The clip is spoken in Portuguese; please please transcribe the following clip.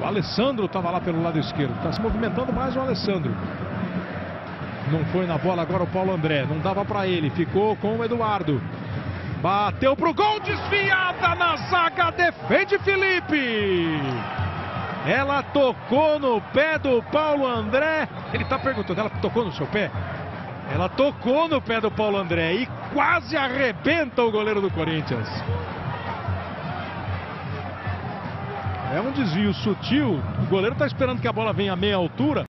O Alessandro estava lá pelo lado esquerdo. Está se movimentando mais o Alessandro. Não foi na bola agora o Paulo André. Não dava para ele. Ficou com o Eduardo. Bateu pro gol. Desviada na zaga. Defende Felipe. Ela tocou no pé do Paulo André. Ele está perguntando, ela tocou no seu pé? Ela tocou no pé do Paulo André e quase arrebenta o goleiro do Corinthians. É um desvio sutil. O goleiro está esperando que a bola venha a meia altura.